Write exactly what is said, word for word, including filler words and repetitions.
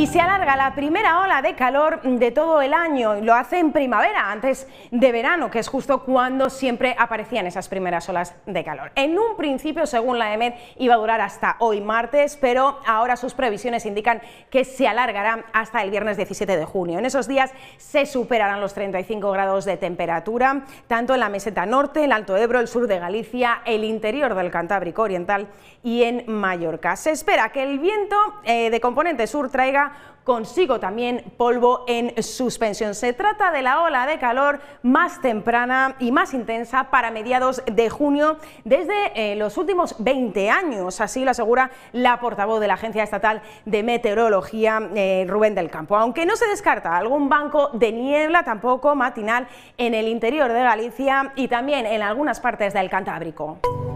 Y se alarga la primera ola de calor de todo el año, y lo hace en primavera, antes de verano, que es justo cuando siempre aparecían esas primeras olas de calor. En un principio, según la EMET, iba a durar hasta hoy martes, pero ahora sus previsiones indican que se alargará hasta el viernes diecisiete de junio. En esos días se superarán los treinta y cinco grados de temperatura, tanto en la meseta norte, el Alto Ebro, el sur de Galicia, el interior del Cantábrico Oriental y en Mallorca. Se espera que el viento eh, de componente sur traiga consigo también polvo en suspensión. Se trata de la ola de calor más temprana y más intensa para mediados de junio desde eh, los últimos veinte años, así lo asegura la portavoz de la Agencia Estatal de Meteorología, eh, Rubén del Campo. Aunque no se descarta algún banco de niebla tampoco matinal en el interior de Galicia y también en algunas partes del Cantábrico.